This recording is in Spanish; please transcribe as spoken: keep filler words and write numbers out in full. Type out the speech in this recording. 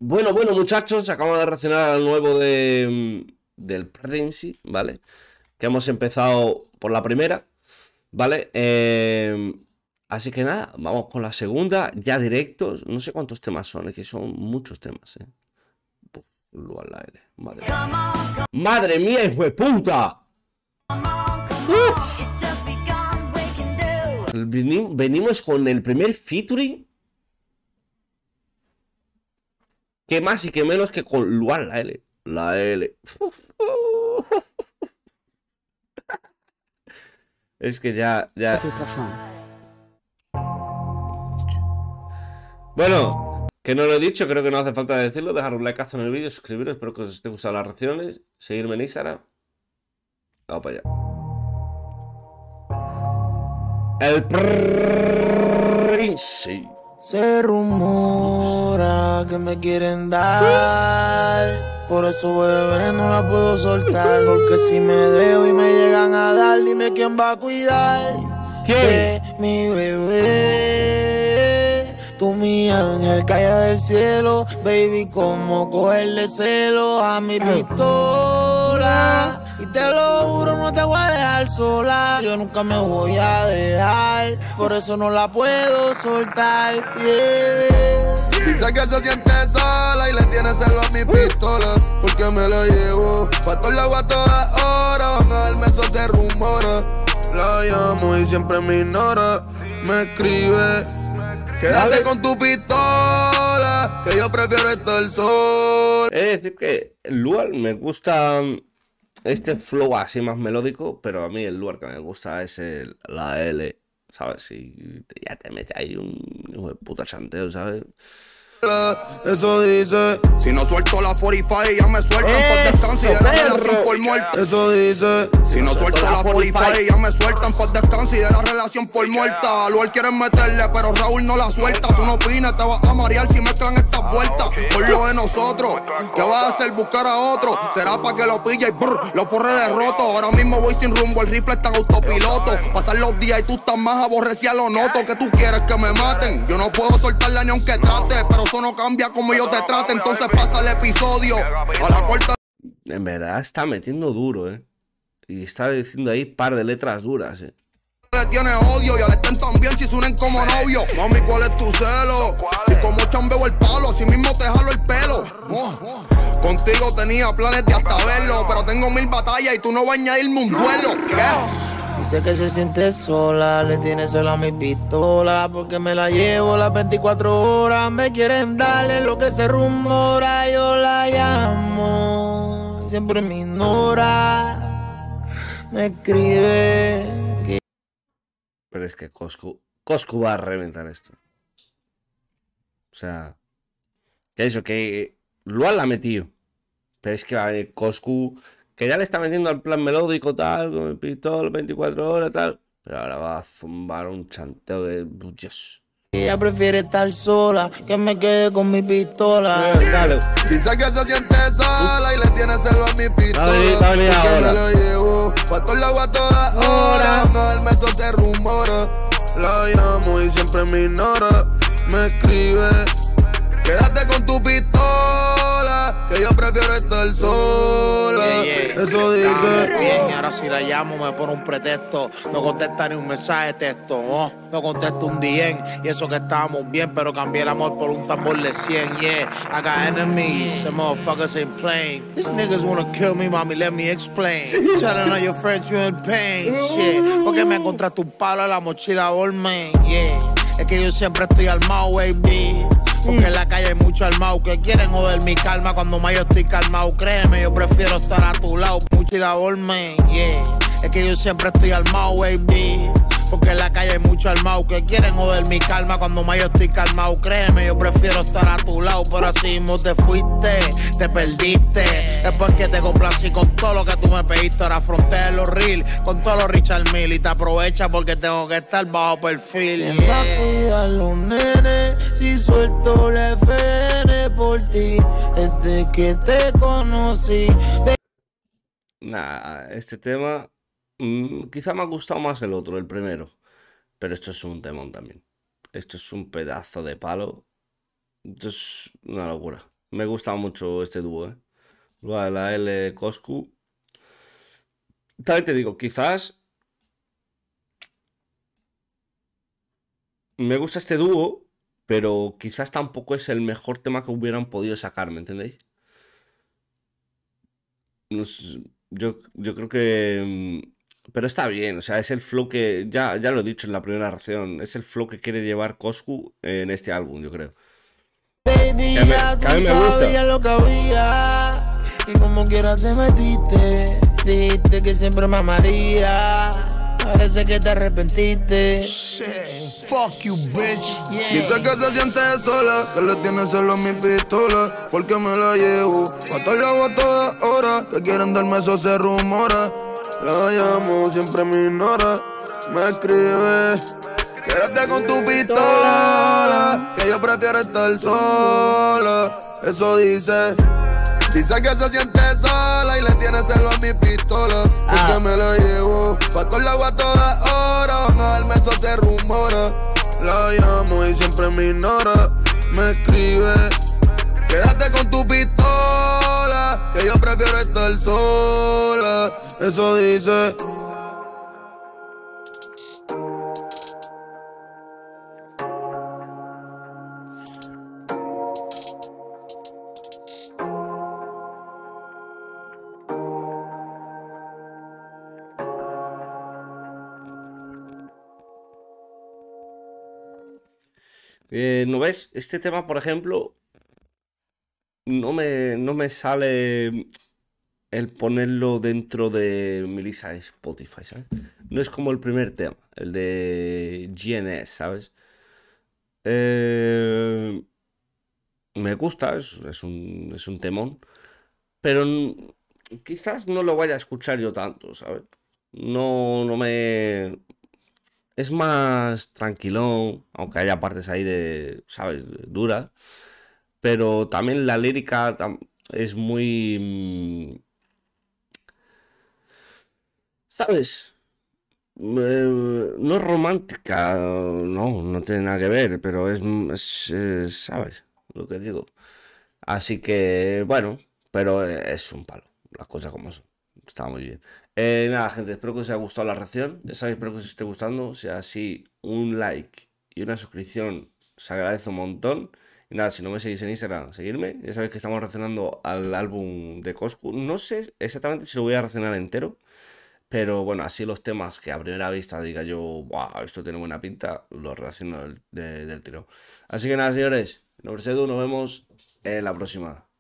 Bueno, bueno, muchachos, acabamos de reaccionar al nuevo de, del Prince, ¿vale? Que hemos empezado por la primera, ¿vale? Eh, así que nada, vamos con la segunda, ya directos. No sé cuántos temas son, es que son muchos temas, ¿eh? Puf, luego la L, madre mía. ¡Madre mía, hijo de puta! ¡Uf! Venim- Venimos con el primer featuring. ¿Qué más y qué menos que con Luan la L? La L. Es que ya, ya. Bueno, que no lo he dicho, creo que no hace falta decirlo. Dejar un likeazo en el vídeo, suscribiros, espero que os esté gustando las reacciones. Seguirme en Instagram. Vamos para allá. El Prince. Se rumora que me quieren dar, por eso bebé no la puedo soltar, porque si me dejo y me llegan a dar, dime quién va a cuidar de mi bebé. Tú mi ángel caída del cielo, baby, como cogerle celo a mi pistola. Y te lo juro, no te voy a dejar sola. Yo nunca me voy a dejar, por eso no la puedo soltar. Yeah. Dice que se siente sola y le tiene celo a mi pistola, porque me la llevo pa' todos lados a todas horas. Van a darme eso, se rumora. La llamo y siempre me ignora. Me escribe, quédate Dale. con tu pistola, que yo prefiero estar sola. Es decir que el Luar me gusta este flow así más melódico, pero a mí el Luar que me gusta es el, la L, ¿sabes? Si ya te mete ahí un hijo de puta chanteo, ¿sabes? Eso dice. Si no suelto la cuarenta y cinco ya me sueltan por descanso y de la relación por muerte. Eso dice. Si no suelto la cuarenta y cinco ya me sueltan por descanso y de la relación por muerta. Luego quieren meterle, pero Raúl no la suelta. Tú no opinas, te vas a marear si mezclan estas vueltas. Por lo de nosotros, ¿qué vas a hacer? Buscar a otro. Será para que lo pille y brr, lo forre de roto. Ahora mismo voy sin rumbo, el rifle está en autopiloto. Pasan los días y tú estás más aborrecida, lo noto. Que tú quieres que me maten. Yo no puedo soltarla ni aunque trate, pero eso no cambia como yo te trate, entonces pasa el episodio a la corta. En verdad está metiendo duro, ¿eh? Y está diciendo ahí par de letras duras, ¿eh? Le tiene odio y al estén también si se unen como novio. Mami, ¿cuál es tu celo? Si como chambeo el palo, así mismo te jalo el pelo. Oh. Contigo tenía planes de hasta verlo, pero tengo mil batallas y tú no vas a añadirme un duelo. ¿Qué? Dice que se siente sola, le tiene celo a mi pistola, porque me la llevo las veinticuatro horas. Me quieren darle lo que se rumora, yo la llamo, siempre me ignora, me escribe. Que... Pero es que Coscu, Coscu va a reventar esto. O sea, que eso, que Luan la ha metido. Pero es que va a venir Coscu, que ya le está metiendo al plan melódico tal, con el pistol, veinticuatro horas tal. Pero ahora va a zumbar un chanteo de... Dios. Ella prefiere estar sola, que me quede con mi pistola. Dale. Dice que se siente sola y le tiene celo a mi pistola, Dale, dale, porque ahora. me la llevo pa' todos lados a todas horas. No, el meso se rumora. La llamo y siempre me ignora. Me escribe, quédate con tu pistola, que yo prefiero estar sola. Yeah, yeah. Eso dice. Bien, y ahora si la llamo me pone un pretexto. No contesta ni un mensaje de texto. Oh, no contesta un D M. Y eso que estábamos bien, pero cambié el amor por un tambor de cien. Yeah, I got enemies. The motherfuckers ain't playing. These niggas wanna kill me, mommy, let me explain. Telling all your friends you in pain. Shit, porque me encontraste un palo en la mochila Goldman. Yeah, es que yo siempre estoy armado, baby. Porque en la calle hay mucho armado que quieren joder mi calma cuando más yo estoy calmado. Créeme, yo prefiero estar a tu lado. Mochila Goldman, yeah. Es que yo siempre estoy armado, baby. Porque en la calle hay mucho armado que quieren joder mi calma cuando más yo estoy calmado. Créeme, yo prefiero estar a tu lado. Pero así mismo te fuiste, te perdiste. Después que te complací con todo lo que tú me pediste. Ahora frontea los reels con todos los Richard Mille. Y te aprovecha porque tengo que estar bajo perfil. ¿Quién va a cuidar los nenes si suelto la F N por ti? Desde que te conocí. Nah, este tema mmm, quizá me ha gustado más el otro, el primero. Pero esto es un temón también. Esto es un pedazo de palo. Esto es una locura. Me gusta mucho este dúo, ¿eh? Vale, la L Coscu. También te digo, quizás me gusta este dúo, pero quizás tampoco es el mejor tema que hubieran podido sacar, ¿me entendéis? No sé, yo, yo creo que... mm, Pero está bien, o sea, es el flow que... Ya, ya lo he dicho en la primera reacción, es el flow que quiere llevar Coscu en este álbum, yo creo. Baby, Que a mí, ya que a tú mí me sabías gusta. lo que había. Y como quiera te metiste. Dijiste que siempre me amaría. Parece que te arrepentiste. Fuck you, bitch. Yeah. Dice que se siente sola, que le tiene solo mi pistola, porque me la llevo. Pato la agua a todas horas, que quieren darme eso se rumora. La llamo, siempre me ignora, me escribe. Quédate con tu pistola, que yo prefiero estar sola. Eso dice. Dice que se siente sola y le tiene celo a mi pistola, porque Ah. me la llevo. Pato el agua a todas horas, van a darme eso se rumora. La llamo y siempre me ignora, me escribe. Quédate con tu pistola, que yo prefiero estar sola. Eso dice. Eh, ¿no ves? Este tema, por ejemplo, no me, no me sale el ponerlo dentro de mi lista de Spotify, ¿sabes? No es como el primer tema, el de G N S, ¿sabes? Eh, me gusta, es, es un, es un temón, pero n- quizás no lo vaya a escuchar yo tanto, ¿sabes? No, no me... Es más tranquilón, aunque haya partes ahí de, ¿sabes? Duras. Pero también la lírica tam- es muy... mm, ¿sabes? Eh, no es romántica, no, no tiene nada que ver, pero es, es- es, ¿sabes? Lo que digo. Así que, bueno, pero es un palo, las cosas como son. Está muy bien. Eh, nada, gente, espero que os haya gustado la reacción. Ya sabéis, espero que os esté gustando. Si así, un like y una suscripción se agradece un montón. Y nada, si no me seguís en Instagram, seguirme. Ya sabéis que estamos reaccionando al álbum de Coscu. No sé exactamente si lo voy a reaccionar entero. Pero bueno, así los temas que a primera vista diga yo, wow, esto tiene buena pinta, los reacciono del, de- del tiro. Así que nada, señores, nombre es Edu, nos vemos en la próxima.